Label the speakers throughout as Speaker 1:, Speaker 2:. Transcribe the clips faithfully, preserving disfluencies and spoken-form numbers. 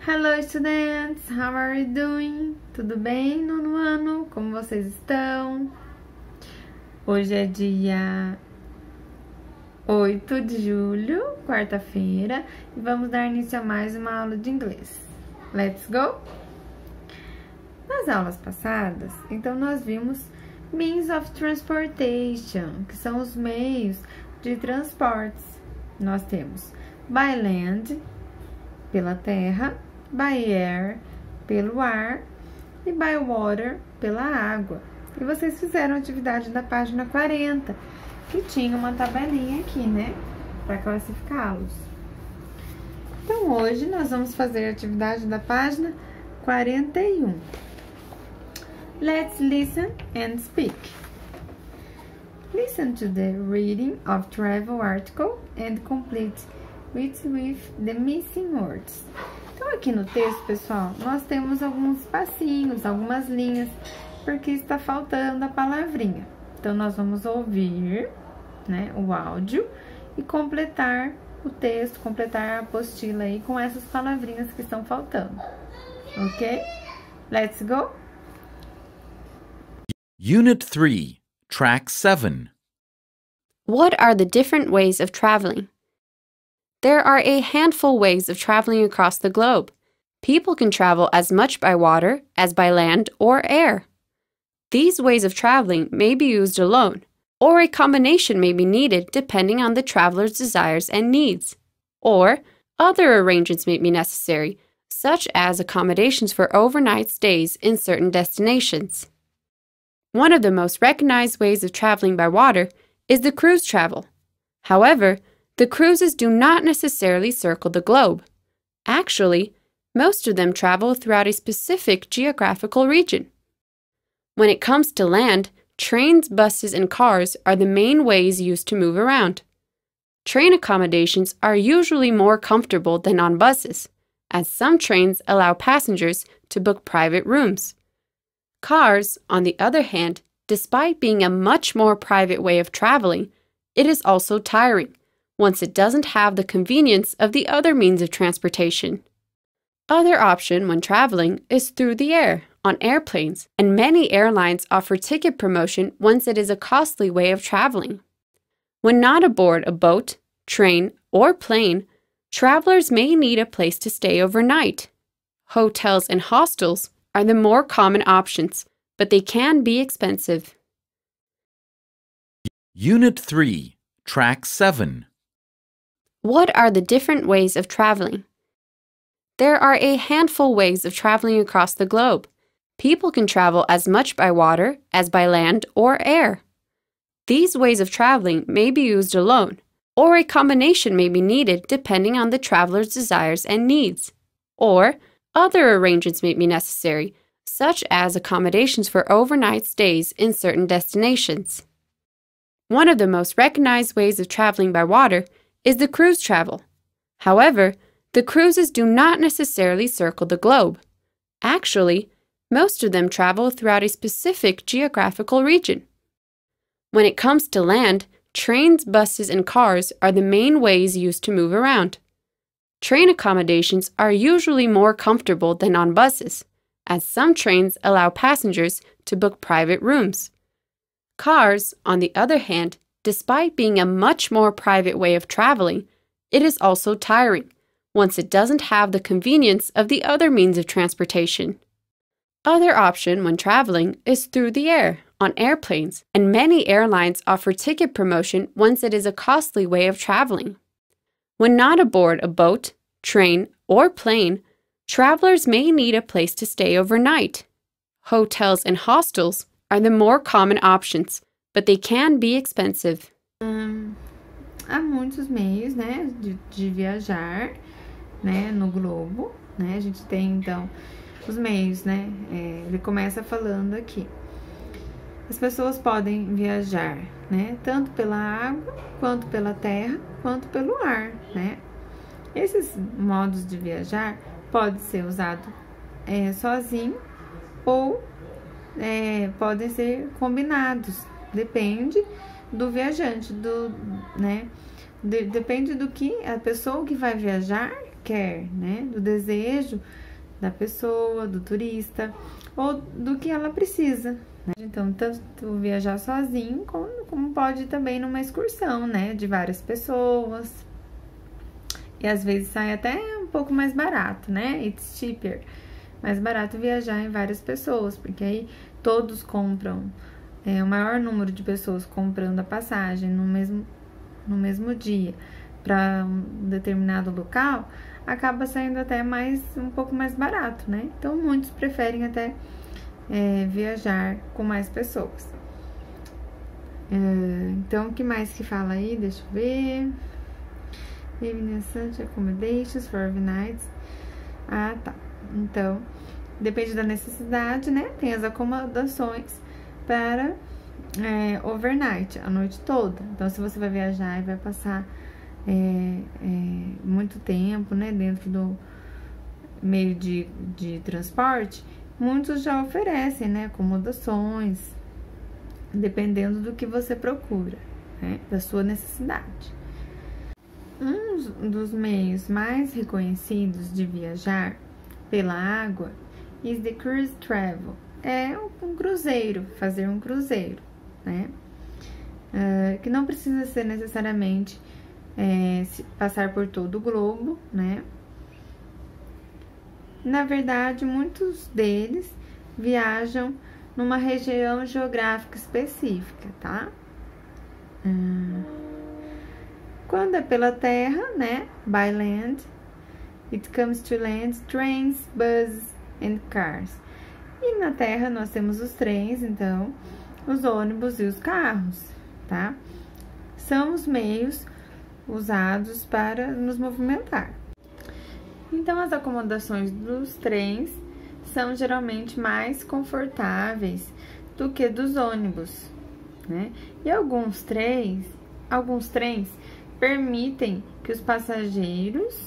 Speaker 1: Hello students, how are you doing? Tudo bem, nono ano? Como vocês estão? Hoje é dia oito de julho, quarta-feira, e vamos dar início a mais uma aula de inglês. Let's go? Nas aulas passadas, então nós vimos means of transportation, que são os meios de transportes. Nós temos by land, pela terra, by air, pelo ar, e by water, pela água. E vocês fizeram a atividade da página quarenta, que tinha uma tabelinha aqui, né, para classificá-los. Então, hoje nós vamos fazer a atividade da página quarenta e um. Let's listen and speak. Listen to the reading of travel article and complete it with the missing words. Então, aqui no texto, pessoal, nós temos alguns passinhos, algumas linhas, porque está faltando a palavrinha. Então, nós vamos ouvir, né, o áudio e completar o texto, completar a apostila aí com essas palavrinhas que estão faltando. Ok? Let's go!
Speaker 2: Unit three, Track seven.
Speaker 3: What are the different ways of traveling? There are a handful ways of traveling across the globe. People can travel as much by water as by land or air. These ways of traveling may be used alone, or a combination may be needed depending on the traveler's desires and needs. Or, other arrangements may be necessary, such as accommodations for overnight stays in certain destinations. One of the most recognized ways of traveling by water is the cruise travel. However, the cruises do not necessarily circle the globe. Actually, most of them travel throughout a specific geographical region. When it comes to land, trains, buses, and cars are the main ways used to move around. Train accommodations are usually more comfortable than on buses, as some trains allow passengers to book private rooms. Cars, on the other hand, despite being a much more private way of traveling, it is also tiring, once it doesn't have the convenience of the other means of transportation. Other option when traveling is through the air, on airplanes, and many airlines offer ticket promotion once it is a costly way of traveling. When not aboard a boat, train, or plane, travelers may need a place to stay overnight. Hotels and hostels are the more common options, but they can be expensive.
Speaker 2: Unit three, Track seven.
Speaker 3: What are the different ways of traveling? There are a handful ways of traveling across the globe. People can travel as much by water as by land or air. These ways of traveling may be used alone, or a combination may be needed depending on the traveler's desires and needs. Or, other arrangements may be necessary, such as accommodations for overnight stays in certain destinations. One of the most recognized ways of traveling by water is the cruise travel. However, the cruises do not necessarily circle the globe. Actually, most of them travel throughout a specific geographical region. When it comes to land, trains, buses, and cars are the main ways used to move around. Train accommodations are usually more comfortable than on buses, as some trains allow passengers to book private rooms. Cars, on the other hand, despite being a much more private way of traveling, it is also tiring, once it doesn't have the convenience of the other means of transportation. Other option when traveling is through the air, on airplanes, and many airlines offer ticket promotion once it is a costly way of traveling. When not aboard a boat, train, or plane, travelers may need a place to stay overnight. Hotels and hostels are the more common options, but they can be expensive.
Speaker 1: Hum, há muitos meios, né, de, de viajar, né, no globo, né? A gente tem, então, os meios, né? É, ele começa falando aqui. As pessoas podem viajar, né, tanto pela água, quanto pela terra, quanto pelo ar, né? Esses modos de viajar pode ser usado é, sozinho ou é, podem ser combinados. Depende do viajante, do, né? De, depende do que a pessoa que vai viajar quer, né? Do desejo da pessoa, do turista, ou do que ela precisa, né? Então, tanto viajar sozinho, como, como pode também numa excursão, né? De várias pessoas. E às vezes sai até um pouco mais barato, né? It's cheaper. Mais barato viajar em várias pessoas, porque aí todos compram, é, o maior número de pessoas comprando a passagem no mesmo, no mesmo dia para um determinado local, acaba saindo até mais, um pouco mais barato, né? Então, muitos preferem até é, viajar com mais pessoas. É, então, o que mais que fala aí? Deixa eu ver. Evening Sunshine Accommodations for overnights. Ah, tá. Então, depende da necessidade, né? Tem as acomodações para é, overnight, a noite toda. Então, se você vai viajar e vai passar é, é, muito tempo, né? Dentro do meio de, de transporte, muitos já oferecem, né? Acomodações, dependendo do que você procura, né? Da sua necessidade. Um dos meios mais reconhecidos de viajar pela água is the cruise travel. É um cruzeiro, fazer um cruzeiro, né? Uh, que não precisa ser necessariamente é, passar por todo o globo, né? Na verdade, muitos deles viajam numa região geográfica específica, tá? Uh, Quando é pela terra, né? By land, it comes to land, trains, buses and cars. E na terra nós temos os trens, então, os ônibus e os carros, tá? São os meios usados para nos movimentar. Então, as acomodações dos trens são geralmente mais confortáveis do que dos ônibus, né? E alguns trens, alguns trens permitem que os passageiros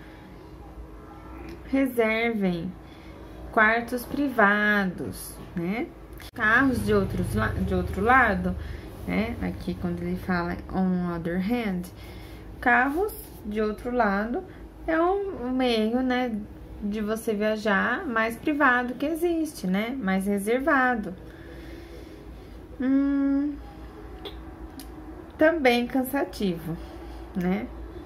Speaker 1: reservem quartos privados, né? Carros de, outros, de outro lado, né? Aqui quando ele fala on other hand, carros de outro lado é um meio, né, de você viajar mais privado que existe, né? Mais reservado. Hum, também cansativo, né?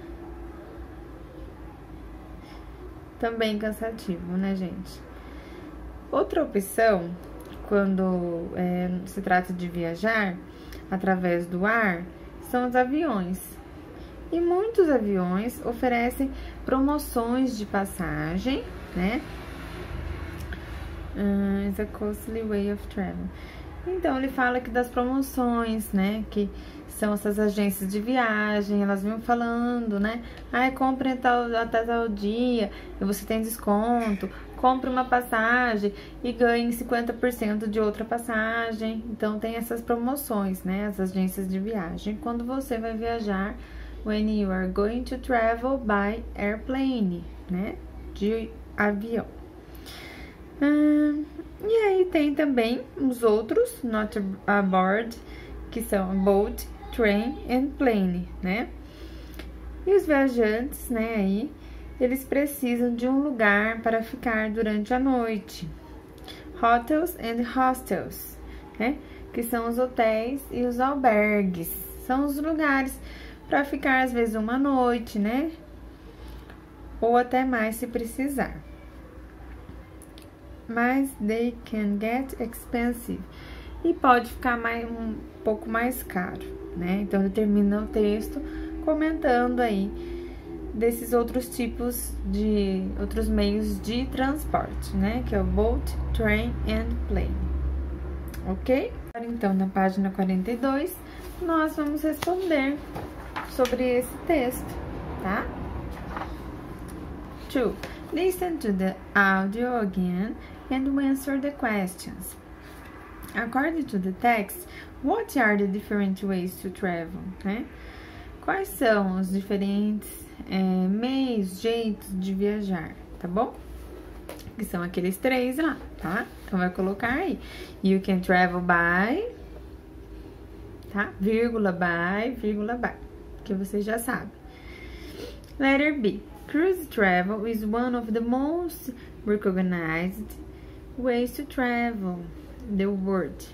Speaker 1: Também cansativo, né, gente? Outra opção, quando é, se trata de viajar através do ar, são os aviões. E muitos aviões oferecem promoções de passagem, né? Uh, it's a costly way of travel. Então, ele fala que das promoções, né? Que são essas agências de viagem, elas vêm falando, né? Ai, compre tal, até tal dia e você tem desconto. Compre uma passagem e ganhe cinquenta por cento de outra passagem. Então, tem essas promoções, né? As agências de viagem. Quando você vai viajar, when you are going to travel by airplane, né? De avião. Hum, e aí tem também os outros, not aboard, que são boat, train and plane, né? E os viajantes, né, aí, eles precisam de um lugar para ficar durante a noite. Hotels and hostels, né? Que são os hotéis e os albergues. São os lugares para ficar, às vezes, uma noite, né? Ou até mais, se precisar. Mas they can get expensive. E pode ficar mais, um pouco mais caro, né? Então, ele termina o texto comentando aí desses outros tipos de outros meios de transporte, né? Que é o boat, train and plane. Ok? Então, na página quarenta e dois, nós vamos responder sobre esse texto, tá? two. Listen to the audio again and answer the questions. According to the text, what are the different ways to travel, né? Quais são os diferentes é, meios, jeitos de viajar, tá bom? Que são aqueles três lá, tá? Então, vai colocar aí. You can travel by, tá? Vírgula, by, vírgula, by. Que você já sabe. Letter B. Cruise travel is one of the most recognized ways to travel the world.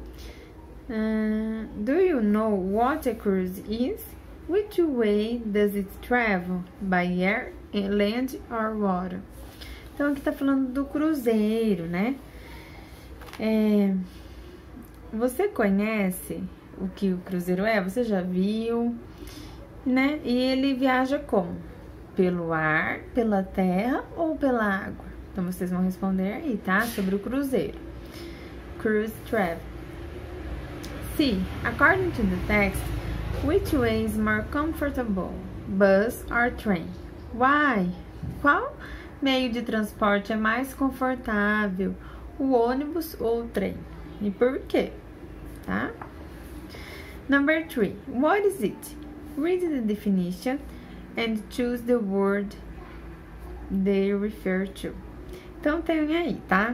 Speaker 1: Uh, do you know what a cruise is? Which way does it travel? By air, land or water? Então, aqui tá falando do cruzeiro, né? É, você conhece o que o cruzeiro é? Você já viu, né? E ele viaja como? Pelo ar, pela terra ou pela água? Então, vocês vão responder aí, tá? Sobre o cruzeiro. Cruise travel. C. According to the text, which way is more comfortable? Bus or train? Why? Qual meio de transporte é mais confortável? O ônibus ou o trem? E por quê? Tá? Number three. What is it? Read the definition and choose the word they refer to. Então, tem aí, tá?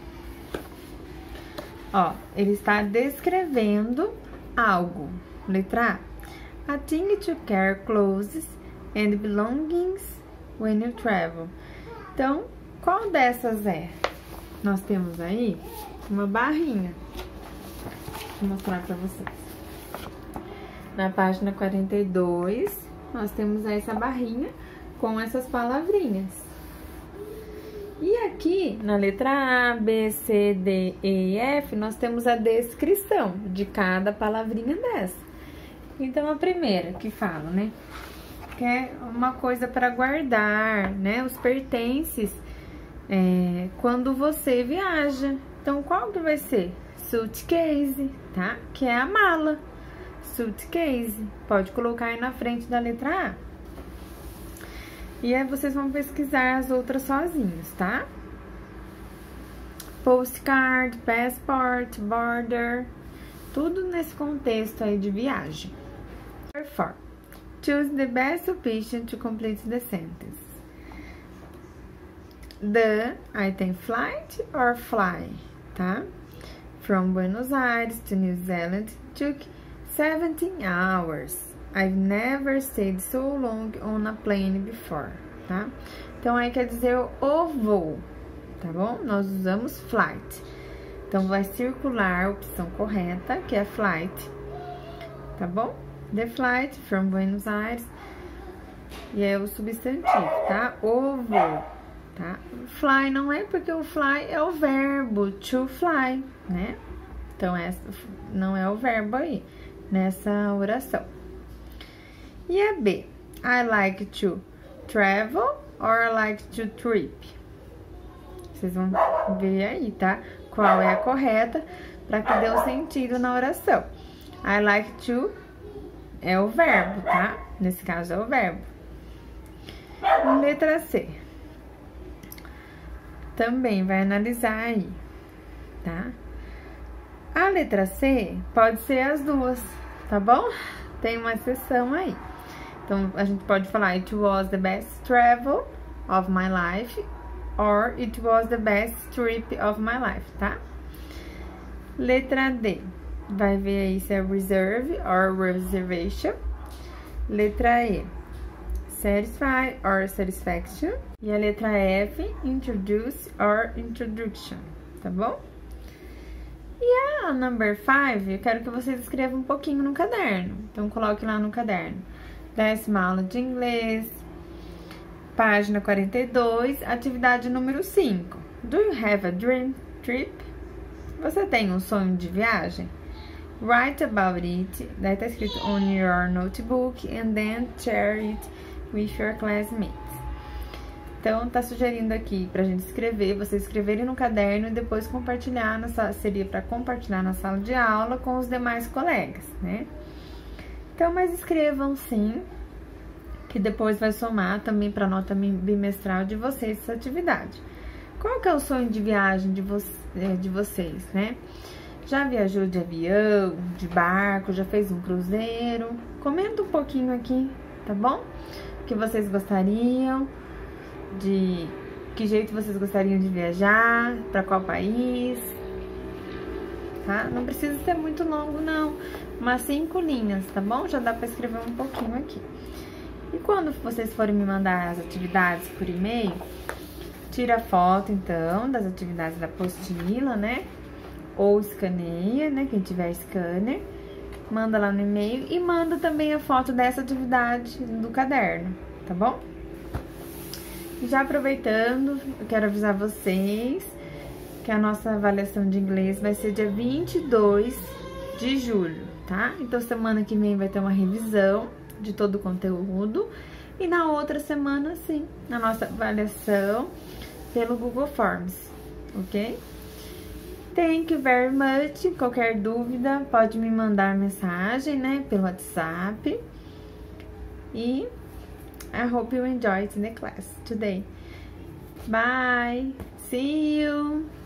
Speaker 1: Ó, ele está descrevendo algo. Letra A. A thing to carry clothes and belongings when you travel. Então, qual dessas é? Nós temos aí uma barrinha. Vou mostrar pra vocês. Na página quarenta e dois, nós temos essa barrinha com essas palavrinhas. E aqui, na letra A, B, C, D, E e F, nós temos a descrição de cada palavrinha dessa. Então, a primeira que fala, né? Que é uma coisa para guardar, né? Os pertences é, quando você viaja. Então, qual que vai ser? Suitcase, tá? Que é a mala. Suitcase. Pode colocar aí na frente da letra A. E aí, vocês vão pesquisar as outras sozinhos, tá? Postcard, passport, border, tudo nesse contexto aí de viagem. Number four. Choose the best option to complete the sentence. The, aí tem flight or fly, tá? From Buenos Aires to New Zealand took seventeen hours. I've never stayed so long on a plane before, tá? Então, aí quer dizer o voo, tá bom? Nós usamos flight. Então, vai circular a opção correta, que é flight, tá bom? The flight from Buenos Aires. E é o substantivo, tá? O voo, tá? Fly não é porque o fly é o verbo to fly, né? Então, essa não é o verbo aí, nessa oração. E a B. I like to travel or I like to trip. Vocês vão ver aí, tá? Qual é a correta para que dê o sentido na oração. I like to é o verbo, tá? Nesse caso é o verbo. Letra C. Também vai analisar aí, tá? A letra C pode ser as duas, tá bom? Tem uma exceção aí. Então, a gente pode falar it was the best travel of my life or it was the best trip of my life, tá? Letra D. Vai ver aí se é reserve or reservation. Letra E. Satisfy or satisfaction. E a letra F. Introduce or introduction, tá bom? E a number five, eu quero que vocês escrevam um pouquinho no caderno. Então, coloque lá no caderno. Décima aula de inglês, página quarenta e dois, atividade número cinco. Do you have a dream trip? Você tem um sonho de viagem? Write about it. Daí tá escrito on your notebook and then share it with your classmates. Então, tá sugerindo aqui pra gente escrever, vocês escreverem no caderno e depois compartilhar, na sala, seria para compartilhar na sala de aula com os demais colegas, né? Então, mas escrevam sim, que depois vai somar também para a nota bimestral de vocês essa atividade. Qual que é o sonho de viagem de, vo de vocês, né? Já viajou de avião, de barco, já fez um cruzeiro? Comenta um pouquinho aqui, tá bom? O que vocês gostariam, de que jeito vocês gostariam de viajar, para qual país, tá? Não precisa ser muito longo, não. Umas cinco linhas, tá bom? Já dá para escrever um pouquinho aqui. E quando vocês forem me mandar as atividades por e-mail, tira foto, então, das atividades da apostila, né? Ou escaneia, né? Quem tiver scanner, manda lá no e-mail e manda também a foto dessa atividade do caderno, tá bom? Já aproveitando, eu quero avisar vocês que a nossa avaliação de inglês vai ser dia vinte e dois de julho, tá? Então, semana que vem vai ter uma revisão de todo o conteúdo e na outra semana, sim, na nossa avaliação pelo Google Forms, ok? Thank you very much. Qualquer dúvida, pode me mandar mensagem, né, pelo WhatsApp. E I hope you enjoyed the class today. Bye. See you.